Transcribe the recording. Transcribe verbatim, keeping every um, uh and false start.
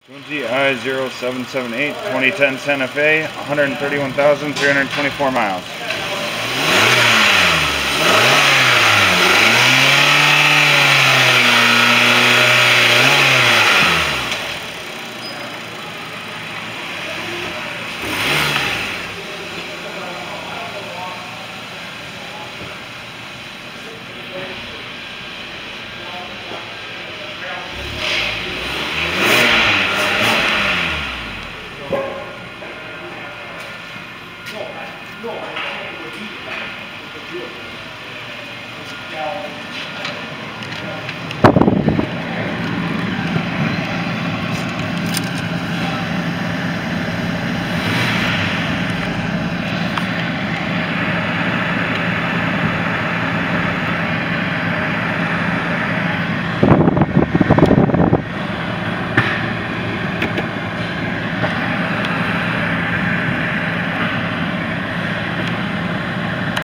Tunzi I zero seven seven eight twenty ten Santa Fe, one hundred thirty-one thousand three hundred twenty-four miles.